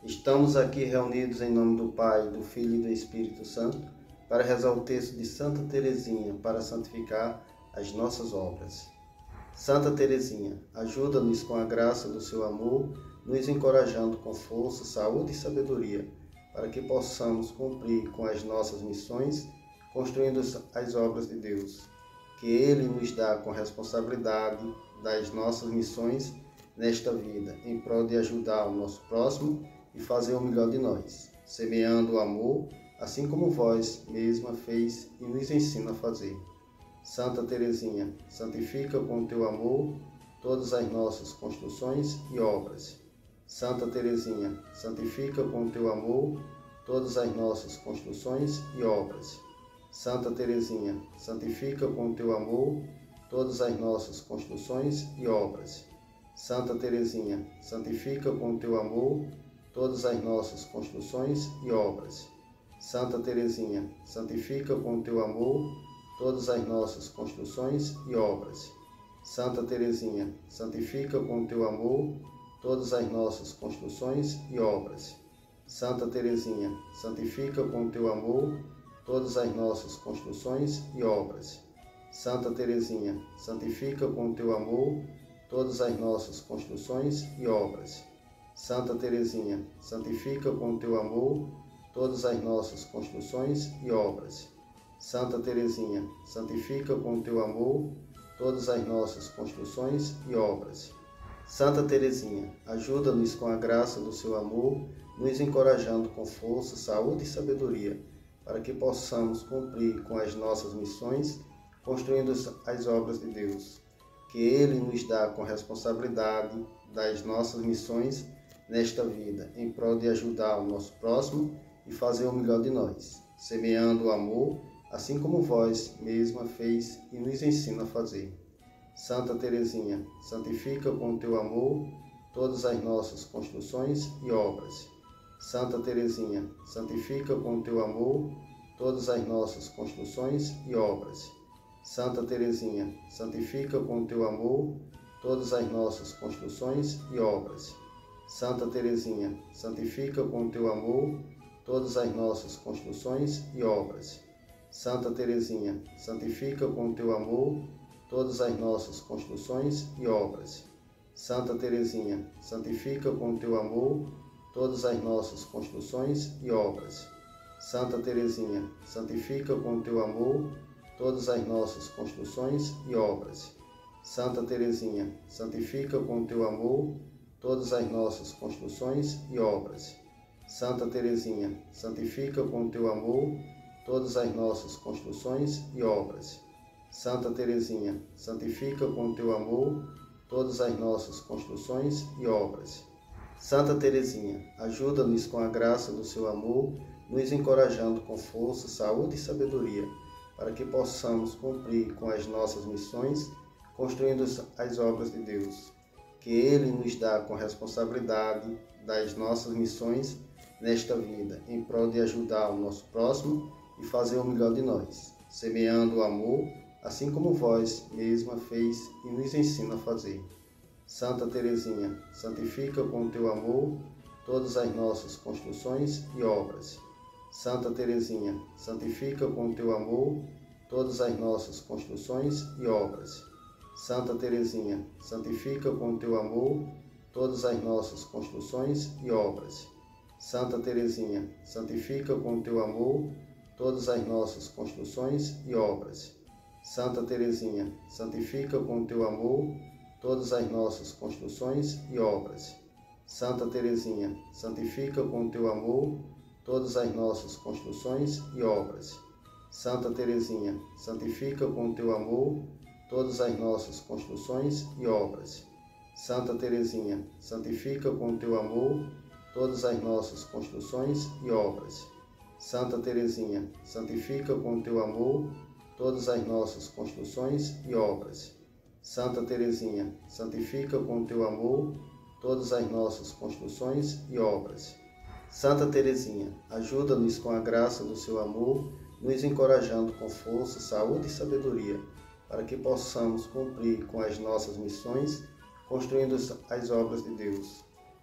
Estamos aqui reunidos em nome do Pai, do Filho e do Espírito Santo para rezar o texto de Santa Teresinha para santificar as nossas obras. Santa Teresinha, ajuda-nos com a graça do seu amor, nos encorajando com força, saúde e sabedoria, para que possamos cumprir com as nossas missões, construindo as obras de Deus, que Ele nos dá com responsabilidade das nossas missões nesta vida, em prol de ajudar o nosso próximo e fazer o melhor de nós, semeando o amor, assim como vós mesma fez e nos ensina a fazer. Santa Teresinha, santifica com o teu amor todas as nossas construções e obras. Santa Teresinha, santifica com o teu amor todas as nossas construções e obras. Santa Teresinha, santifica com o teu amor todas as nossas construções e obras. Santa Teresinha, santifica com o teu amor todas as nossas construções e obras. Santa Teresinha, santifica com o teu amor todas as nossas construções e obras. Santa Teresinha, santifica com o teu amor todas as nossas construções e obras. Santa Teresinha, santifica com o teu amor todas as nossas construções e obras. Santa Teresinha, santifica com o teu amor todas as nossas construções e obras. Santa Teresinha, santifica com o teu amor todas as nossas construções e obras. Santa Teresinha, santifica com o teu amor todas as nossas construções e obras. Santa Teresinha, ajuda-nos com a graça do seu amor, nos encorajando com força, saúde e sabedoria, para que possamos cumprir com as nossas missões, construindo as obras de Deus, que Ele nos dá com responsabilidade das nossas missões nesta vida, em prol de ajudar o nosso próximo e fazer o melhor de nós, semeando o amor, assim como vós mesma fez e nos ensina a fazer. Santa Teresinha, santifica com o teu amor todas as nossas construções e obras. Santa Teresinha, santifica com o teu amor todas as nossas construções e obras. Santa Teresinha, santifica com o teu amor todas as nossas construções e obras. Santa Teresinha, santifica com o teu amor todas as nossas construções e obras. Santa Teresinha, santifica com o teu amor todas as nossas construções e obras. Santa Teresinha, santifica com o teu amor todas as nossas construções e obras. Santa Teresinha, santifica com o teu amor todas as nossas construções e obras. Santa Teresinha, santifica com o teu amor todas as nossas construções e obras. Santa Teresinha, santifica com o teu amor todas as nossas construções e obras. Santa Teresinha, santifica com o teu amor todas as nossas construções e obras. Santa Teresinha, ajuda-nos com a graça do seu amor, nos encorajando com força, saúde e sabedoria, para que possamos cumprir com as nossas missões, construindo as obras de Deus, que Ele nos dá com responsabilidade das nossas missões nesta vida, em prol de ajudar o nosso próximo e fazer o melhor de nós, semeando o amor, assim como vós mesma fez e nos ensina a fazer. Santa Teresinha, santifica com o teu amor todas as nossas construções e obras. Santa Teresinha, santifica com o teu amor todas as nossas construções e obras. Santa Teresinha, santifica com o teu amor todas as nossas construções e obras. Santa Teresinha, santifica com o teu amor todas as nossas construções e obras. Santa Teresinha, santifica com o teu amor todas as nossas construções e obras. Santa Teresinha, santifica com o teu amor todas as nossas construções e obras. Santa Teresinha, santifica com o teu amor todas as nossas construções e obras. Santa Teresinha, santifica com o teu amor todas as nossas construções e obras. Santa Teresinha, santifica com o teu amor todas as nossas construções e obras. Santa Teresinha, santifica com o teu amor todas as nossas construções e obras. Santa Teresinha, ajuda-nos com a graça do seu amor, nos encorajando com força, saúde e sabedoria, para que possamos cumprir com as nossas missões, construindo as obras de Deus,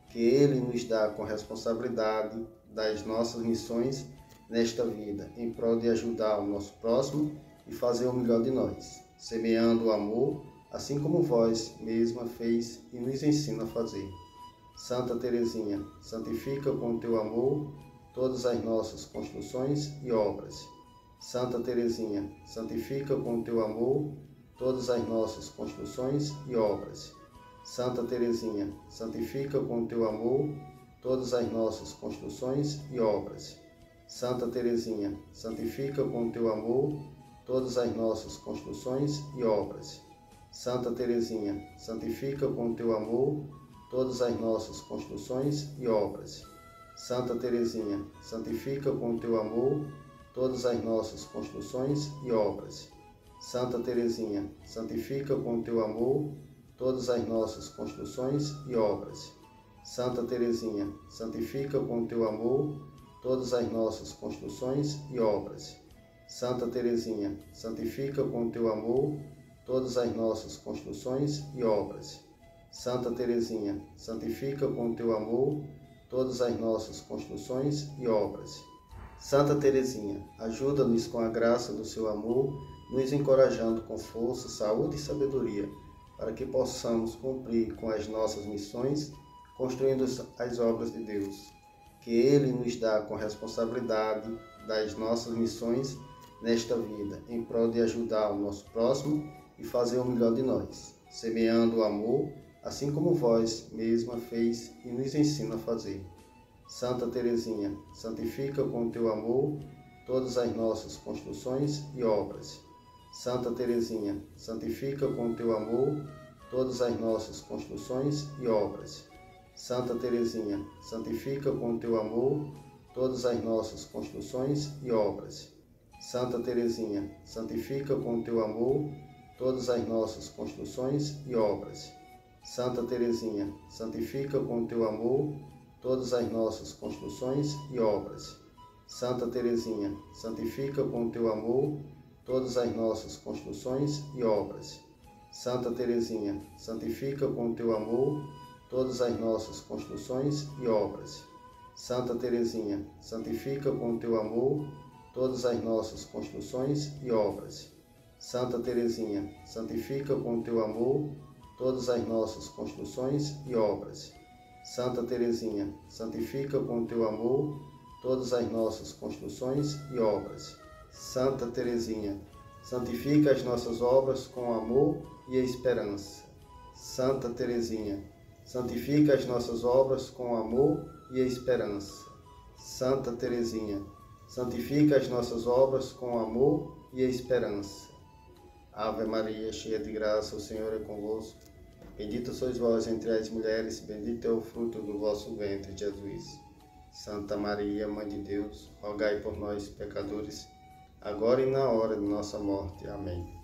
que Ele nos dá com responsabilidade das nossas missões nesta vida, em prol de ajudar o nosso próximo e fazer o melhor de nós, semeando o amor, assim como vós mesma fez e nos ensina a fazer. Santa Teresinha, santifica com o teu amor todas as nossas construções e obras. Santa Teresinha, santifica com o teu amor todas as nossas construções e obras. Santa Teresinha, santifica com o teu amor todas as nossas construções e obras. Santa Teresinha, santifica com o teu amor todas as nossas construções e obras. Santa Teresinha, santifica com o teu amor todas as nossas construções e obras. Santa Teresinha, santifica com o teu amor todas as nossas construções e obras. Santa Teresinha, santifica com o teu amor todas as nossas construções e obras. Santa Teresinha, santifica com o teu amor todas as nossas construções e obras. Santa Teresinha, santifica com o teu amor todas as nossas construções e obras. Santa Teresinha, santifica com o teu amor todas as nossas construções e obras. Santa Teresinha, ajuda-nos com a graça do seu amor, nos encorajando com força, saúde e sabedoria, para que possamos cumprir com as nossas missões, construindo as obras de Deus, que Ele nos dá com responsabilidade das nossas missões nesta vida, em prol de ajudar o nosso próximo e fazer o melhor de nós, semeando o amor, assim como vós mesma fez e nos ensina a fazer. Santa Teresinha, santifica com o teu amor todas as nossas construções e obras. Santa Teresinha, santifica com o teu amor todas as nossas construções e obras. Santa Teresinha, santifica com o teu amor todas as nossas construções e obras. Santa Teresinha, santifica com o teu amor todas as nossas construções e obras. Santa Teresinha, santifica com o teu amor todas as nossas construções e obras. Santa Teresinha, santifica com o teu amor todas as nossas construções e obras. Santa Teresinha, santifica com o teu amor todas as nossas construções e obras. Santa Teresinha, santifica com o teu amor todas as nossas construções e obras. Santa Teresinha, santifica com o teu amor todas as nossas construções e obras. Santa Teresinha, santifica com o teu amor todas as nossas construções e obras. Santa Teresinha, santifica as nossas obras com amor e esperança. Santa Teresinha, santifica as nossas obras com amor e esperança. Santa Teresinha, santifica as nossas obras com amor e esperança. Ave Maria, cheia de graça, o Senhor é convosco. Bendita sois vós entre as mulheres, bendito é o fruto do vosso ventre, Jesus. Santa Maria, Mãe de Deus, rogai por nós, pecadores, agora e na hora de nossa morte. Amém.